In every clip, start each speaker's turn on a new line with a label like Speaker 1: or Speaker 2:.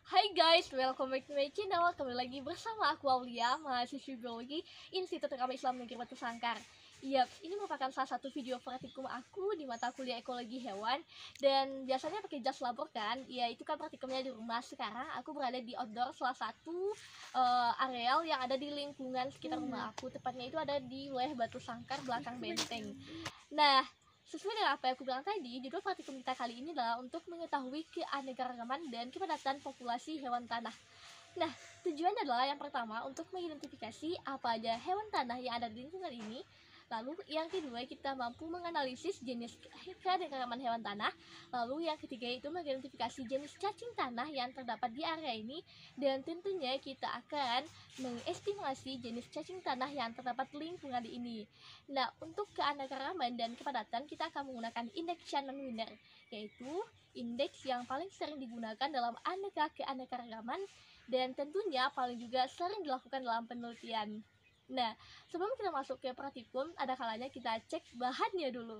Speaker 1: Hai guys, welcome back to my channel. Kembali lagi bersama aku Aulia, mahasiswi biologi Institut Agama Islam Negeri Batu Sangkar. Ini merupakan salah satu video praktikum aku di mata kuliah ekologi hewan. Dan biasanya pakai jas labor kan. Ya, itu kan praktikumnya di rumah. Sekarang aku berada di outdoor salah satu areal yang ada di lingkungan sekitar rumah aku. Tepatnya itu ada di wilayah Batu Sangkar, belakang benteng. Nah, sesuai dengan apa yang aku bilang tadi, judul praktikum kita kali ini adalah untuk mengetahui keanekaragaman dan kepadatan populasi hewan tanah. Nah, tujuannya adalah yang pertama untuk mengidentifikasi apa aja hewan tanah yang ada di lingkungan ini. Lalu yang kedua, kita mampu menganalisis jenis keanekaragaman hewan tanah. Lalu yang ketiga itu mengidentifikasi jenis cacing tanah yang terdapat di area ini. Dan tentunya kita akan mengestimasi jenis cacing tanah yang terdapat di lingkungan ini. Nah, untuk keanekaragaman dan kepadatan kita akan menggunakan indeks Shannon-Wiener, yaitu indeks yang paling sering digunakan dalam aneka keanekaragaman dan tentunya paling juga sering dilakukan dalam penelitian. Nah, sebelum kita masuk ke praktikum, ada kalanya kita cek bahannya dulu.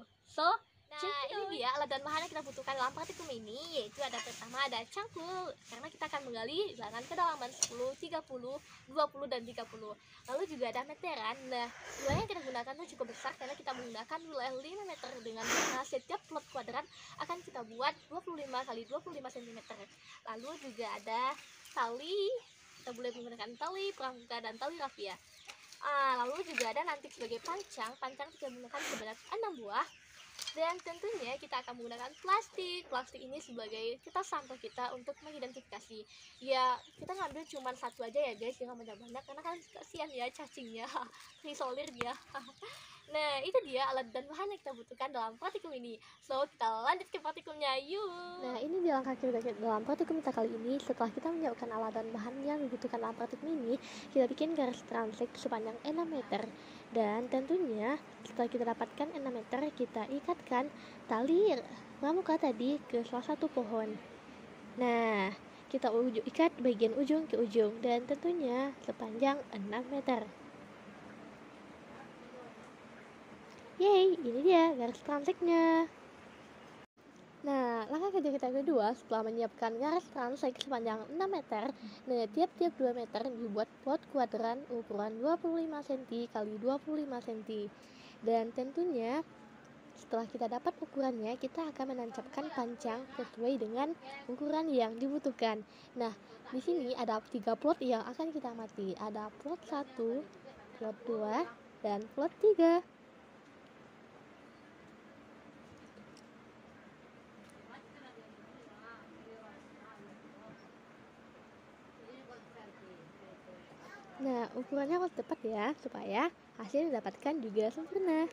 Speaker 1: Nah, ini dia alat dan bahan yang kita butuhkan dalam praktikum ini, yaitu ada pertama ada cangkul, karena kita akan menggali dengan kedalaman 10, 30, 20, dan 30. Lalu juga ada meteran. Nah, wilayah yang kita gunakan itu cukup besar karena kita menggunakan wilayah 5 meter dengan mana setiap plot kuadrat akan kita buat 25 kali 25 cm. Lalu juga ada tali, kita boleh menggunakan tali pramuka dan tali rafia. Lalu juga ada nanti sebagai pancang kita menggunakan sebanyak 6 buah. Dan tentunya kita akan menggunakan plastik ini sebagai kita sampel kita untuk mengidentifikasi. Ya, kita ngambil cuma satu aja ya guys, jangan banyak-banyak karena kan kasihan ya cacingnya, terisolir dia. Nah, itu dia alat dan bahan yang kita butuhkan dalam praktikum ini. So, kita lanjut ke praktikumnya, yuk.
Speaker 2: Nah, ini di langkah kita dalam praktikum kita kali ini. Setelah kita menyiapkan alat dan bahan yang dibutuhkan dalam praktikum ini, kita bikin garis transek sepanjang 6 meter. Dan tentunya setelah kita dapatkan 6 meter, kita ikatkan tali pramuka tadi ke salah satu pohon. Nah, kita ikat bagian ujung ke ujung dan tentunya sepanjang 6 meter. Yeay, ini dia garis transeknya. Nah, langkah kerja kita kedua setelah menyiapkan garis transek sepanjang 6 meter, nah tiap-tiap 2 meter dibuat plot kuadran ukuran 25 cm x 25 cm. Dan tentunya setelah kita dapat ukurannya, kita akan menancapkan pancang sesuai dengan ukuran yang dibutuhkan. Nah, di sini ada 3 plot yang akan kita amati. Ada plot 1, plot 2, dan plot 3. Nah, ukurannya harus tepat ya, supaya hasil didapatkan juga sempurna.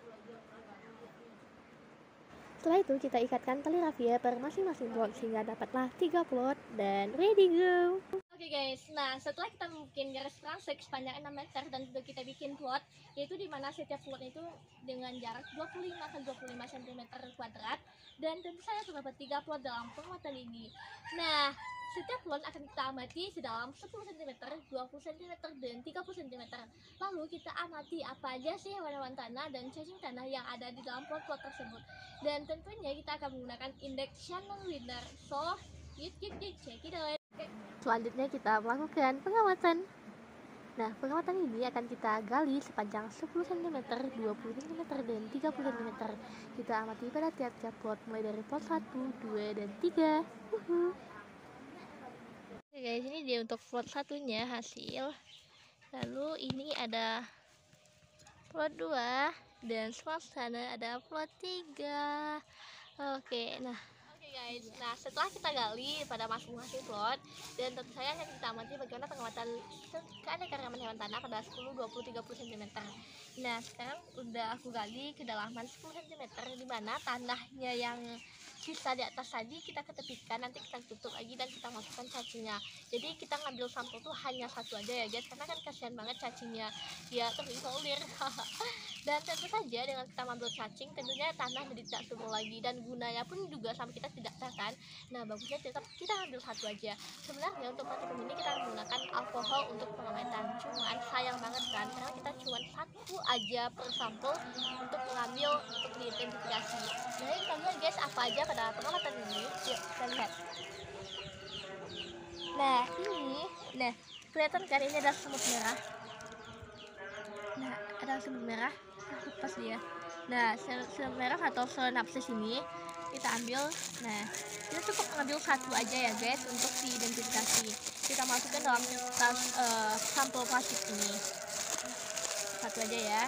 Speaker 2: Setelah itu kita ikatkan tali rafia per masing-masing plot sehingga dapatlah 3 plot dan ready go.
Speaker 1: Oke guys, nah setelah kita bikin garis transek sepanjang 6 meter dan sudah kita bikin plot, yaitu dimana setiap plot itu dengan jarak 25 x 25 cm kuadrat, dan tentu saja terdapat 3 plot dalam penguatan ini. Nah, setiap plot akan kita amati sedalam 10 cm, 20 cm, dan 30 cm. Lalu kita amati apa aja sih hewan-hewan tanah dan cacing tanah yang ada di dalam plot-plot tersebut. Dan tentunya kita akan menggunakan indeks Shannon-Wiener. So, yuk check it out.
Speaker 2: Selanjutnya kita melakukan pengamatan. Nah, pengamatan ini akan kita gali sepanjang 10 cm, 20 cm, dan 30 cm. Kita amati pada tiap-tiap plot mulai dari plot 1, 2, dan 3.
Speaker 1: Oke guys, ini dia untuk plot satunya hasil. Lalu ini ada plot 2 dan sebelah sana ada plot 3. Oke guys, nah setelah kita gali pada masing-masing plot, dan tentu saja kita amati bagaimana pengamatan keanekaragaman hewan tanah pada 10, 20, 30 cm. Nah, sekarang udah aku gali kedalaman 10 cm, dimana tanahnya yang sisa di atas tadi kita ketepikan, nanti kita tutup lagi dan kita masukkan cacingnya. Jadi kita ngambil sampel tuh hanya satu aja ya guys, karena kan kasihan banget cacingnya, dia terisolir. Dan tentu saja dengan kita mengambil cacing, tentunya tanah jadi tidak subur lagi, dan gunanya pun juga sampai kita tidak tahan. Nah, bagusnya tetap kita ambil satu aja. Sebenarnya untuk praktikum ini kita menggunakan alkohol untuk pengamatan, cuman sayang banget kan, karena kita cuma satu aja per sampel untuk mengambil untuk diidentifikasi. Nah, kita lihat guys apa aja pada pengamatan ini. Yuk kita lihat. Nah ini, nah kelihatan kan ini ada semut merah. Nah ada semut merah, lepas dia. Nah semut merah atau sinapsis ini kita ambil. Nah kita cukup mengambil satu aja ya guys untuk diidentifikasi. Kita masukkan dalam tas sampel plastik ini, satu aja ya.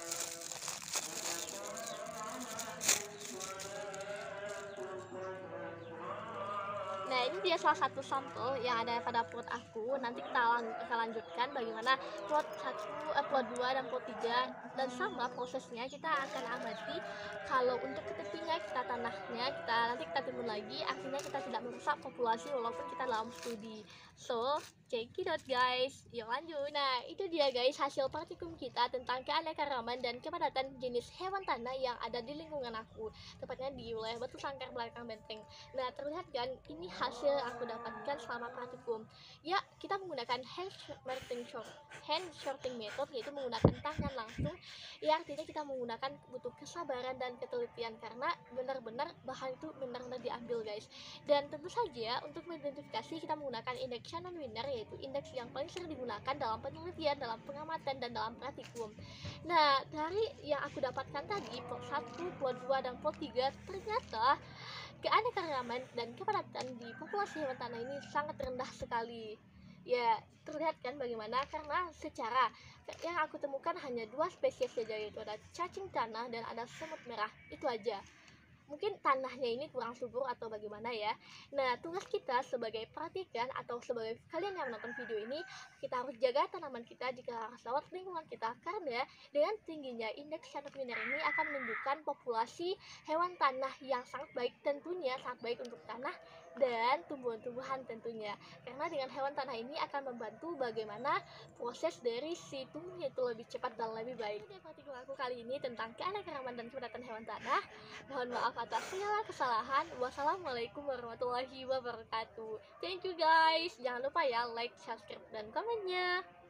Speaker 1: Nah ini dia salah satu sampel yang ada pada plot aku. Nanti kita akan lanjutkan bagaimana plot 1, plot 2 dan plot 3. Dan sama prosesnya kita akan amati kalau untuk ke tepinya kita tanahnya nanti kita timbun lagi, akhirnya kita tidak merusak populasi walaupun kita dalam studi. So check it out guys, yuk lanjut. Nah itu dia guys hasil praktikum kita tentang keanekaragaman dan kepadatan jenis hewan tanah yang ada di lingkungan aku, tepatnya di wilayah Batu Sangkar belakang benteng. Nah terlihat kan ini hasil yang aku dapatkan selama praktikum. Ya kita menggunakan hand sorting method, yaitu menggunakan tangan langsung. Ya artinya kita menggunakan butuh kesabaran dan ketelitian karena benar-benar bahan itu benar-benar diambil guys. Dan tentu saja untuk mengidentifikasi kita menggunakan indeks Shannon Winner, yaitu indeks yang paling sering digunakan dalam penelitian, dalam pengamatan, dan dalam praktikum. Nah dari yang aku dapatkan tadi plot 1, plot 2, dan plot 3, ternyata keanekaragaman dan kepadatan di populasi hewan tanah ini sangat rendah sekali. Ya terlihat kan bagaimana, karena secara yang aku temukan hanya 2 spesies saja, yaitu ada cacing tanah dan ada semut merah, itu aja. Mungkin tanahnya ini kurang subur atau bagaimana ya. Nah tugas kita sebagai perhatikan atau sebagai kalian yang menonton video ini, kita harus jaga tanaman kita jika harus lewat lingkungan kita, karena dengan tingginya indeks Shannon Winner ini akan menunjukkan populasi hewan tanah yang sangat baik, tentunya sangat baik untuk tanah dan tumbuhan-tumbuhan tentunya, karena dengan hewan tanah ini akan membantu bagaimana proses dari si tumbuhnya itu lebih cepat dan lebih baik. Ini praktikum aku kali ini tentang keanekaragaman dan kepadatan hewan tanah. Mohon maaf atas segala kesalahan. Wassalamualaikum warahmatullahi wabarakatuh. Thank you guys. Jangan lupa ya like, subscribe, dan komennya.